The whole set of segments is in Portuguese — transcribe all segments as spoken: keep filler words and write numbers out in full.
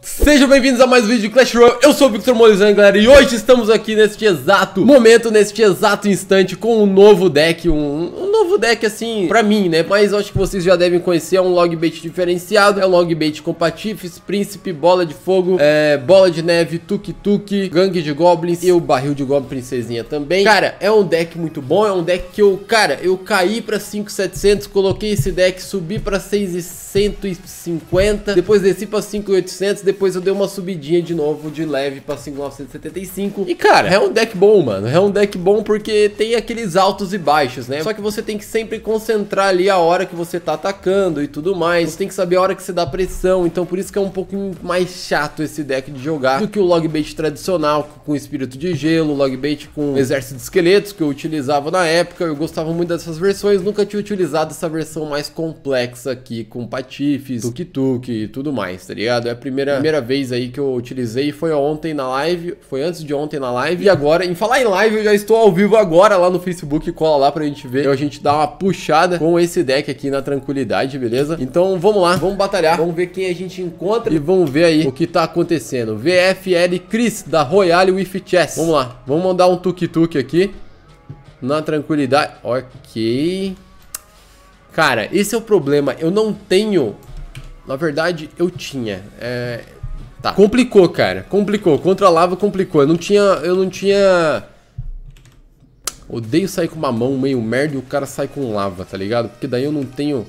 Sejam bem-vindos a mais um vídeo de Clash Royale. Eu sou o Victor Molizano, galera, e hoje estamos aqui neste exato momento, neste exato instante, com um novo deck, um, um novo deck assim, pra mim, né, mas eu acho que vocês já devem conhecer. É um log bait diferenciado, é um log bait com Patifes, Príncipe, Bola de Fogo, é, Bola de Neve, Tuk Tuk, Gangue de Goblins e o Barril de Goblin Princesinha também. Cara, é um deck muito bom, é um deck que eu, cara, eu caí pra cinco mil e setecentos, coloquei esse deck, subi pra seis mil cento e cinquenta, depois desci pra cinco mil e oitocentos, depois eu dei uma subidinha de novo de leve pra cinco mil novecentos e setenta e cinco. E cara, é um deck bom, mano. É um deck bom porque tem aqueles altos e baixos, né? Só que você tem que sempre concentrar ali a hora que você tá atacando e tudo mais. Você tem que saber a hora que você dá pressão. Então por isso que é um pouquinho mais chato esse deck de jogar do que o log bait tradicional, com espírito de gelo, log bait com exército de esqueletos, que eu utilizava na época. Eu gostava muito dessas versões. Nunca tinha utilizado essa versão mais complexa aqui, com Patifes, Tuk Tuk e tudo mais, tá ligado? É a primeira, primeira vez aí que eu utilizei, foi ontem na live, foi antes de ontem na live, e agora, em falar em live, eu já estou ao vivo agora lá no Facebook, cola lá pra gente ver, então a gente dá uma puxada com esse deck aqui na tranquilidade, beleza? Então vamos lá, vamos batalhar, vamos ver quem a gente encontra e vamos ver aí o que tá acontecendo. V F L Chris, da Royale with Chess, vamos lá, vamos mandar um Tuk Tuk aqui, na tranquilidade, ok. Cara, esse é o problema, eu não tenho, na verdade eu tinha, é... Tá, complicou, cara, complicou, contra a lava complicou, eu não tinha, eu não tinha... Odeio sair com uma mão meio merda e o cara sai com lava, tá ligado? Porque daí eu não tenho...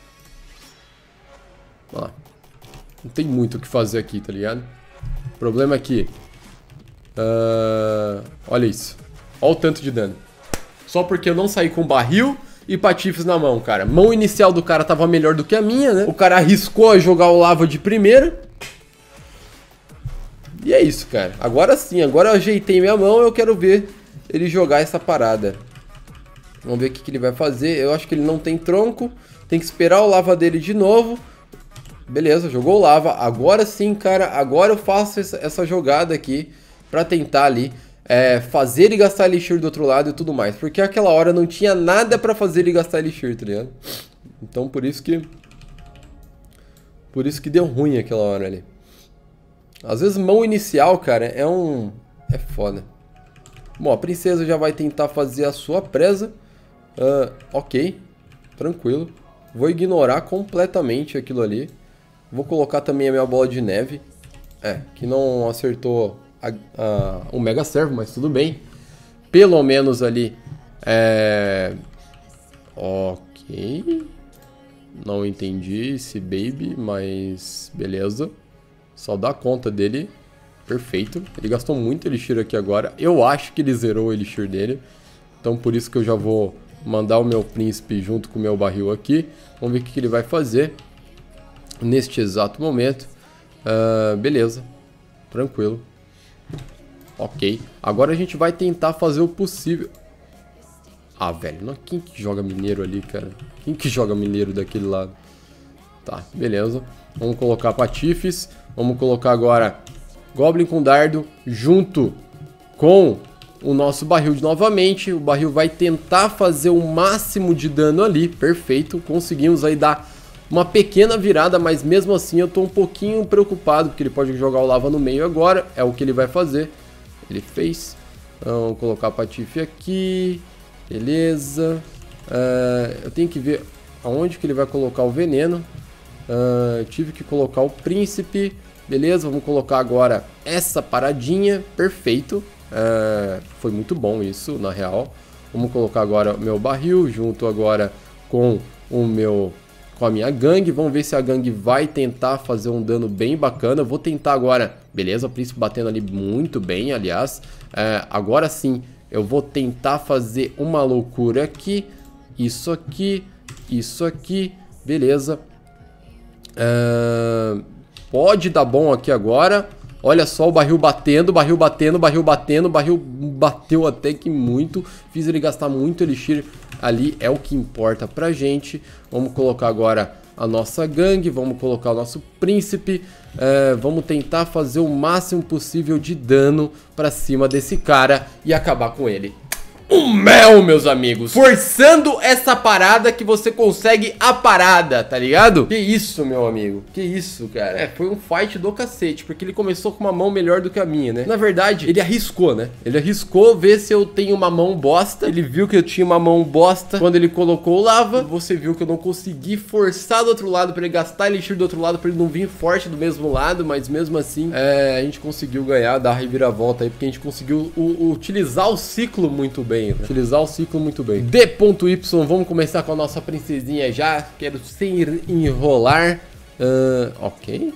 Ó, não tem muito o que fazer aqui, tá ligado? O problema é que... Uh... Olha isso, olha o tanto de dano. Só porque eu não saí com barril e patifes na mão, cara. Mão inicial do cara tava melhor do que a minha, né? O cara arriscou a jogar o lava de primeira. E é isso, cara. Agora sim, agora eu ajeitei minha mão, eu quero ver ele jogar essa parada. Vamos ver o que, que ele vai fazer. Eu acho que ele não tem tronco. Tem que esperar o lava dele de novo. Beleza, jogou o lava. Agora sim, cara. Agora eu faço essa, essa jogada aqui pra tentar ali é, fazer ele gastar elixir do outro lado e tudo mais. Porque aquela hora não tinha nada pra fazer ele gastar elixir, tá ligado? Então por isso que... Por isso que deu ruim aquela hora ali. Às vezes mão inicial, cara, é um... é foda. Bom, a princesa já vai tentar fazer a sua presa. Uh, ok, tranquilo. Vou ignorar completamente aquilo ali. Vou colocar também a minha bola de neve. É, que não acertou a, a, o mega servo, mas tudo bem. Pelo menos ali... É... Ok. Não entendi esse baby, mas beleza. Só dá conta dele. Perfeito. Ele gastou muito elixir aqui agora. Eu acho que ele zerou o elixir dele. Então por isso que eu já vou mandar o meu príncipe junto com o meu barril aqui. Vamos ver o que ele vai fazer neste exato momento. Uh, beleza. Tranquilo. Ok. Agora a gente vai tentar fazer o possível. Ah, velho. Não, quem que joga mineiro ali, cara? Quem que joga mineiro daquele lado? Tá, beleza. Vamos colocar patifes. Vamos colocar agora Goblin com dardo junto com o nosso barril de novamente. O barril vai tentar fazer o máximo de dano ali. Perfeito. Conseguimos aí dar uma pequena virada, mas mesmo assim eu tô um pouquinho preocupado, porque ele pode jogar o lava no meio agora. É o que ele vai fazer. Ele fez. Vamos colocar a patife aqui. Beleza. Uh, eu tenho que ver aonde que ele vai colocar o veneno. Uh, tive que colocar o príncipe. Beleza, vamos colocar agora essa paradinha. Perfeito. Uh, foi muito bom isso, na real. Vamos colocar agora o meu barril junto agora com o meu com a minha gangue. Vamos ver se a gangue vai tentar fazer um dano bem bacana. Eu vou tentar agora. Beleza, o príncipe batendo ali muito bem, aliás. Uh, agora sim, eu vou tentar fazer uma loucura aqui. Isso aqui, isso aqui. Beleza. Uh, pode dar bom aqui agora. Olha só o barril batendo, barril batendo, barril batendo, barril bateu até que muito. Fiz ele gastar muito elixir ali, é o que importa pra gente. Vamos colocar agora a nossa gangue, vamos colocar o nosso príncipe. Uh, vamos tentar fazer o máximo possível de dano pra cima desse cara e acabar com ele. um mel, meus amigos. Forçando essa parada que você consegue a parada, tá ligado? Que isso, meu amigo. Que isso, cara. É, foi um fight do cacete, porque ele começou com uma mão melhor do que a minha, né? Na verdade, ele arriscou, né? Ele arriscou ver se eu tenho uma mão bosta. Ele viu que eu tinha uma mão bosta quando ele colocou o lava. Você viu que eu não consegui forçar do outro lado pra ele gastar elixir do outro lado, pra ele não vir forte do mesmo lado, mas mesmo assim, é, a gente conseguiu ganhar, dar a reviravolta aí, porque a gente conseguiu o, o, utilizar o ciclo muito bem, né? Utilizar o ciclo muito bem. D.Y, vamos começar com a nossa princesinha já. Quero sem enrolar. Uh, ok.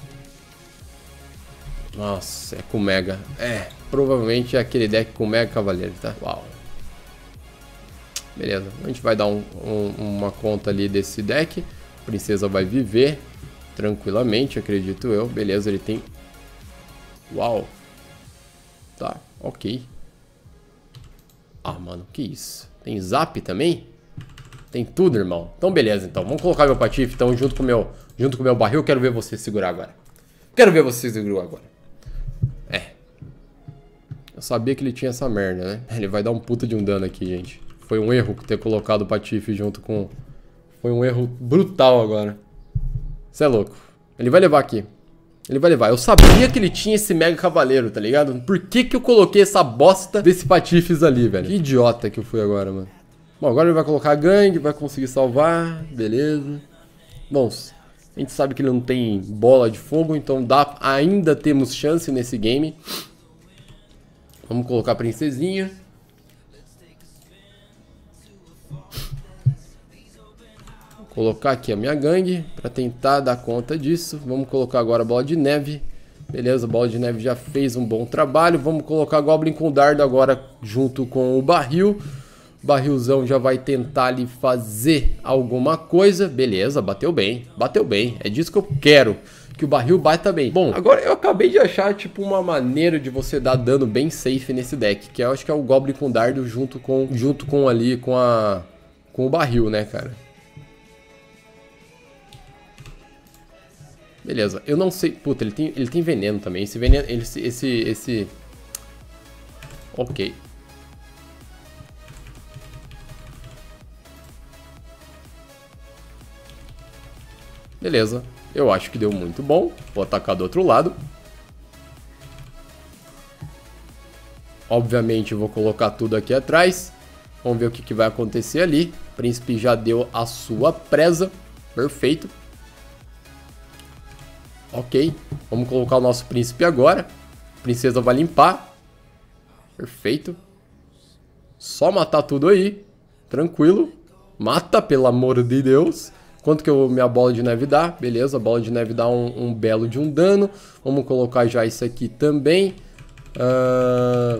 Nossa, é com Mega. É, provavelmente é aquele deck com Mega Cavaleiro, tá? Uau. Beleza, a gente vai dar um, um, uma conta ali desse deck. A princesa vai viver tranquilamente, acredito eu. Beleza, ele tem... Uau. Tá, ok. Ah, mano, que isso? Tem zap também? Tem tudo, irmão. Então, beleza, então. Vamos colocar meu patife, então, junto com meu, junto com meu barril. Quero ver você segurar agora. Quero ver você segurar agora. É. Eu sabia que ele tinha essa merda, né? Ele vai dar um puta de um dano aqui, gente. Foi um erro ter colocado o patife junto com... Foi um erro brutal agora. Você é louco. Ele vai levar aqui. Ele vai levar. Eu sabia que ele tinha esse Mega Cavaleiro, tá ligado? Por que que eu coloquei essa bosta desse patifes ali, velho? Que idiota que eu fui agora, mano. Bom, agora ele vai colocar a gangue, vai conseguir salvar. Beleza. Bom, a gente sabe que ele não tem bola de fogo, então dá, ainda temos chance nesse game. Vamos colocar a princesinha. Colocar aqui a minha gangue para tentar dar conta disso. Vamos colocar agora a bola de neve. Beleza, a bola de neve já fez um bom trabalho. Vamos colocar a Goblin com dardo agora junto com o barril. O barrilzão já vai tentar ali fazer alguma coisa. Beleza, bateu bem, bateu bem. É disso que eu quero, que o barril bata bem. Bom, agora eu acabei de achar tipo uma maneira de você dar dano bem safe nesse deck, que eu acho que é o Goblin com dardo junto com, junto com ali com a com o barril, né, cara? Beleza, eu não sei... Puta, ele tem, ele tem veneno também. Esse veneno... Esse... Esse... esse... Ok. Beleza. Eu acho que deu muito bom. Vou atacar do outro lado. Obviamente eu vou colocar tudo aqui atrás. Vamos ver o que, que vai acontecer ali. O príncipe já deu a sua presa. Perfeito. Ok, vamos colocar o nosso príncipe agora. A princesa vai limpar. Perfeito. Só matar tudo aí. Tranquilo. Mata, pelo amor de Deus. Quanto que eu, minha bola de neve dá? Beleza, a bola de neve dá um, um belo de um dano. Vamos colocar já isso aqui também. Uh...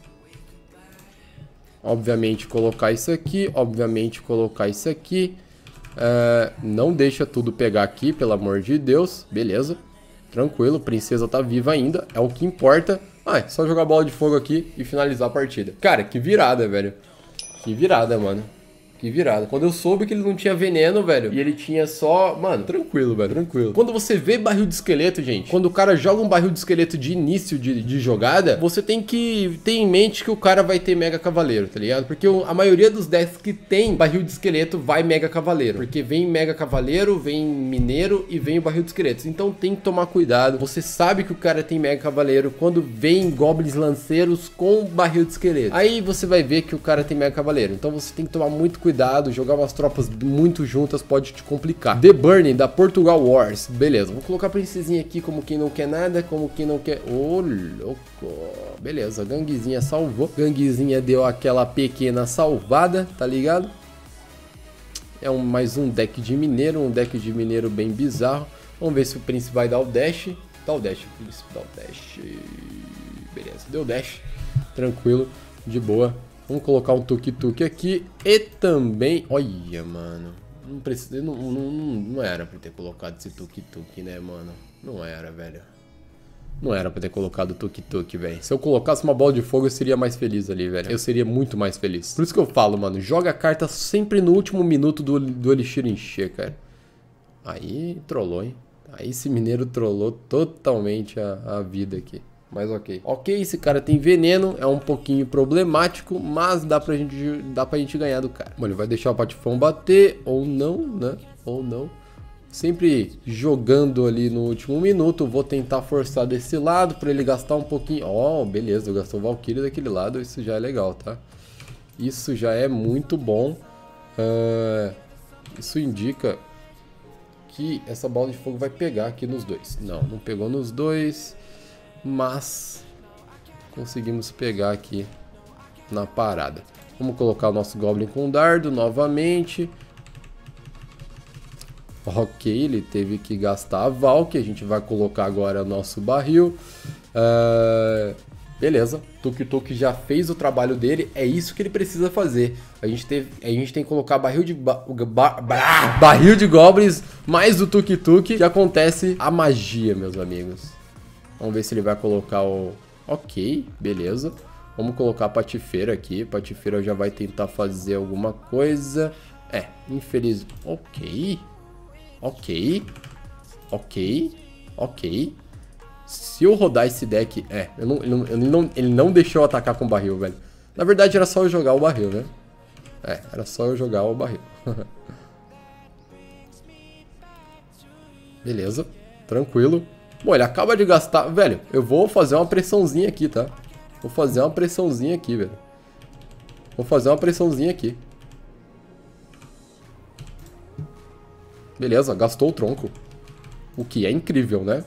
Obviamente colocar isso aqui. Obviamente colocar isso aqui. Uh, não deixa tudo pegar aqui, pelo amor de Deus. Beleza, tranquilo, princesa tá viva ainda, é o que importa. Ah, é só jogar bola de fogo aqui e finalizar a partida. Cara, que virada, velho. Que virada, mano. Que virada. Quando eu soube que ele não tinha veneno, velho, e ele tinha só... Mano, tranquilo, velho, tranquilo. Quando você vê barril de esqueleto, gente, quando o cara joga um barril de esqueleto de início de, de jogada, você tem que ter em mente que o cara vai ter Mega Cavaleiro, tá ligado? Porque a maioria dos decks que tem barril de esqueleto vai Mega Cavaleiro. Porque vem Mega Cavaleiro, vem Mineiro e vem o barril de esqueletos. Então tem que tomar cuidado. Você sabe que o cara tem Mega Cavaleiro quando vem Goblins Lanceiros com barril de esqueleto. Aí você vai ver que o cara tem Mega Cavaleiro. Então você tem que tomar muito cuidado. Cuidado, jogar umas tropas muito juntas pode te complicar. The Burning da Portugal Wars. Beleza, vou colocar a princesinha aqui como quem não quer nada, como quem não quer... Ô, oh, louco. Beleza, ganguezinha salvou. Ganguezinha deu aquela pequena salvada, tá ligado? É um, mais um deck de mineiro, um deck de mineiro bem bizarro. Vamos ver se o príncipe vai dar o dash. Dá o dash, o príncipe dá o dash. Beleza, deu dash. Tranquilo, de boa. Vamos colocar um tuk-tuk aqui e também... Olha, mano. Não, precisa, não, não, não era pra ter colocado esse tuk-tuk, né, mano? Não era, velho. Não era pra ter colocado tuk-tuk, velho. Se eu colocasse uma bola de fogo, eu seria mais feliz ali, velho. Eu seria muito mais feliz. Por isso que eu falo, mano. Joga a carta sempre no último minuto do, do Elixir encher, cara. Aí trollou, hein? Aí esse mineiro trollou totalmente a, a vida aqui. Mas ok. Ok, esse cara tem veneno, é um pouquinho problemático, mas dá pra gente, dá pra gente ganhar do cara. Bom, ele vai deixar o patifão bater, ou não, né? Ou não. Sempre jogando ali no último minuto. Vou tentar forçar desse lado pra ele gastar um pouquinho. Ó, oh, beleza, gastou Valkyrie daquele lado, isso já é legal, tá? Isso já é muito bom. Uh, isso indica que essa bola de fogo vai pegar aqui nos dois. Não, não pegou nos dois, mas conseguimos pegar aqui na parada. Vamos colocar o nosso Goblin com dardo novamente. Ok, ele teve que gastar a Valk. A gente vai colocar agora nosso barril. Uh, beleza, Tuk Tuk já fez o trabalho dele. É isso que ele precisa fazer. A gente, teve, a gente tem que colocar barril de ba, ba, ba, barril de goblins mais o Tuk Tuk, que acontece a magia, meus amigos. Vamos ver se ele vai colocar o... Ok, beleza. Vamos colocar a patifeira aqui. Patifeira já vai tentar fazer alguma coisa. É, infeliz... Ok. Ok. Ok. Ok. Se eu rodar esse deck... É, eu não, ele, não, ele, não, ele não deixou eu atacar com o barril, velho. Na verdade era só eu jogar o barril, né? É, era só eu jogar o barril. Beleza. Tranquilo. Bom, ele acaba de gastar... Velho, eu vou fazer uma pressãozinha aqui, tá? Vou fazer uma pressãozinha aqui, velho. Vou fazer uma pressãozinha aqui. Beleza, gastou o tronco. O que é incrível, né?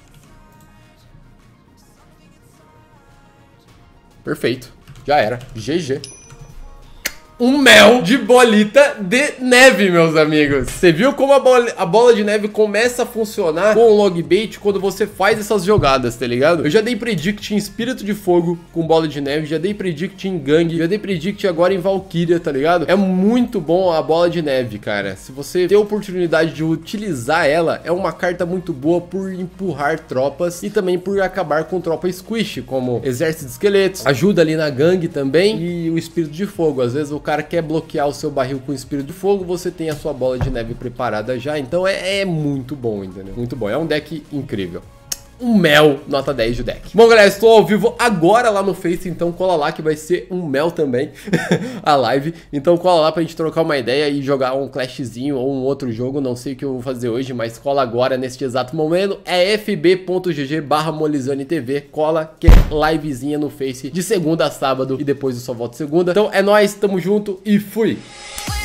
Perfeito. Já era. G G. Um mel de bolita de neve, meus amigos. Você viu como a bola, a bola de neve começa a funcionar com o logbait quando você faz essas jogadas, tá ligado? Eu já dei predict em Espírito de Fogo com bola de neve, já dei predict em Gang, já dei predict agora em Valkyria, tá ligado? É muito bom a bola de neve, cara. Se você ter a oportunidade de utilizar ela, é uma carta muito boa por empurrar tropas e também por acabar com tropa squish, como Exército de Esqueletos, ajuda ali na Gang também e o Espírito de Fogo. Às vezes o cara quer bloquear o seu barril com Espírito de Fogo, você tem a sua bola de neve preparada já, então é, é muito bom, entendeu? Muito bom, é um deck incrível. Um mel, nota dez de deck. Bom, galera, estou ao vivo agora lá no Face, então cola lá que vai ser um mel também, a live. Então cola lá pra gente trocar uma ideia e jogar um clashzinho ou um outro jogo, não sei o que eu vou fazer hoje, mas cola agora neste exato momento. É fb.gg barra molizanetv, cola que é livezinha no Face de segunda a sábado e depois eu só volto segunda. Então é nóis, tamo junto e fui!